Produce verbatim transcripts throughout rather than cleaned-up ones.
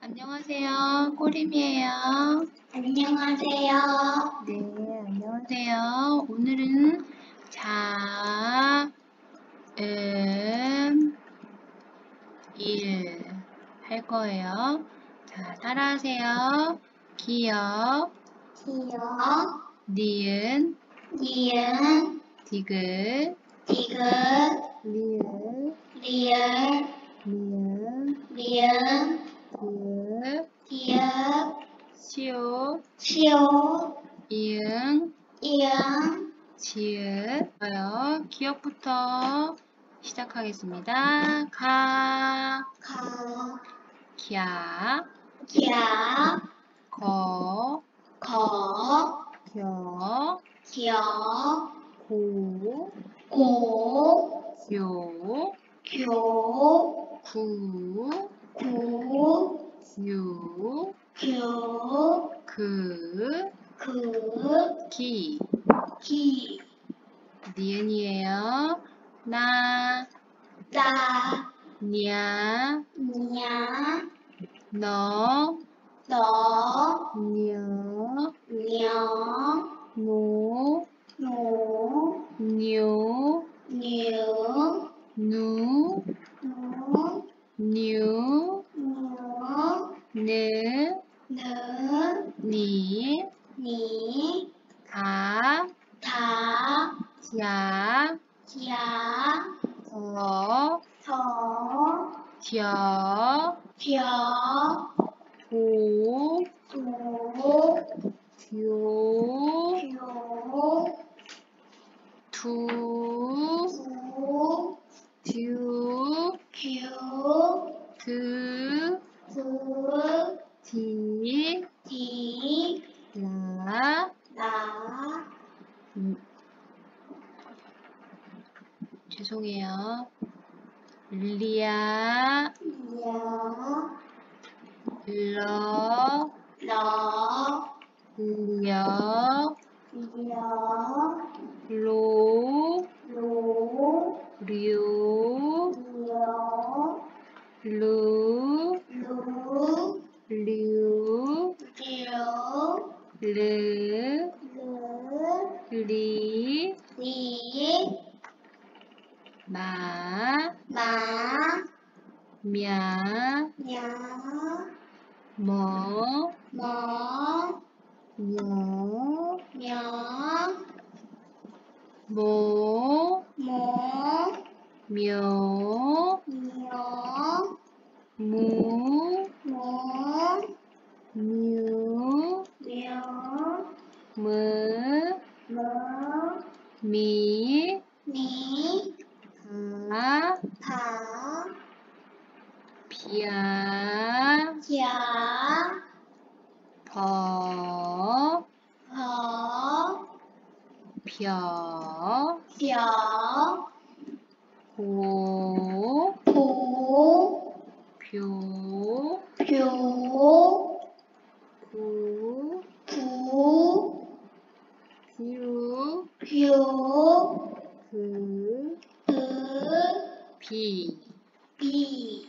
안녕하세요. 꼬림이에요. 안녕하세요. 네, 안녕하세요. 오늘은 자, 음, 일 할 거예요. 자, 따라하세요. 기역, 기역, 니은, 니은, 디귿, 디귿, 리을, 리을, 미음, 미음, 디귿, 디귿, 시옷, 시옷, 이응, 이응, 지읒. 좋아요. 기역부터 시작하겠습니다. 가, 가, 갸, 갸, 거, 거, 겨, 겨, 고, 고, 교, 교, 구, 구, 유, 규, 그, 그, 기. 기, 니은이에요. 나, 나, 냐, 냐, 너, 너, 녀, 녀, 노, 노, 뉴, 뉴, 누, 누, 뉴, 뉴, 느, 느, 니, 니, 다, 다, 야, 야, 더, 더, 겨, 겨, 도, 도, 교, 교, 두, 두, 듀, 규, 드, 드, 디, 디, 라, 나, 음, 죄송해요. 리아, 야, 러, 러, 려, 려, 로, 로, 류, 려, 루, 루, 류, 류, 르, 르, 리, 리, 마, 마, 냐, 냐, 머, 머, 며, 며, 모, 모, 묘, 며, 무, 모, 뮤, 며, 무, 무, 미, 미, 가, 가, 비야, 야, 버, 버, 벼, 벼, 고, 보, 표, 표, 구, 구, 뷰, 뷰, 그, 그, 비. 비,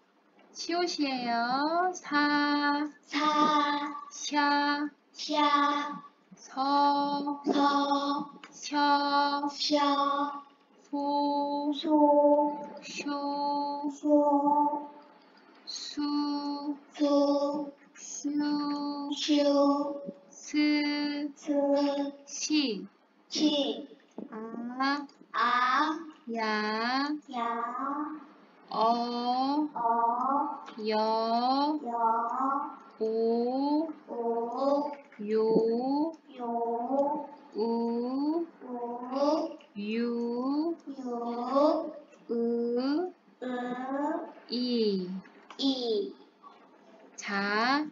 시옷이에요. 사, 사, 샤, 샤, 서, 서, 셔, 셔, 소, 소, 쇼, 소, 수, 수, 슈, 슈, 스, 스, 시, 시, 아, 아, 야, 야, 어, 어, 여, 여, 오, 오, 요, 요, 우, 우, 유, 유, 으, 으, 이. 이, 자,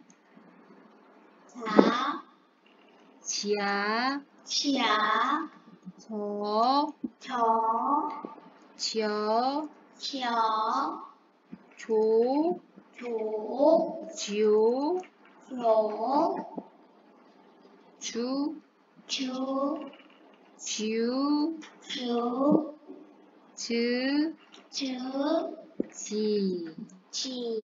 자, 지야, 치야, 저, 저, 지어, 치어, 조, 조, 지오, 조, 주, 주, 주, 주, 즈, 주, 지. 지.